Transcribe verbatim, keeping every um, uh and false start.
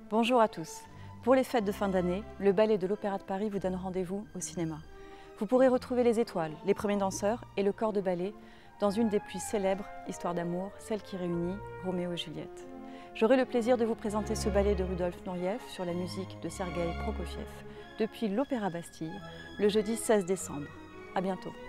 Bonjour à tous. Pour les fêtes de fin d'année, le Ballet de l'Opéra de Paris vous donne rendez-vous au cinéma. Vous pourrez retrouver les étoiles, les premiers danseurs et le corps de ballet dans une des plus célèbres histoires d'amour, celle qui réunit Roméo et Juliette. J'aurai le plaisir de vous présenter ce ballet de Rudolf Nureyev sur la musique de Sergueï Prokofiev depuis l'Opéra Bastille le jeudi seize décembre. À bientôt.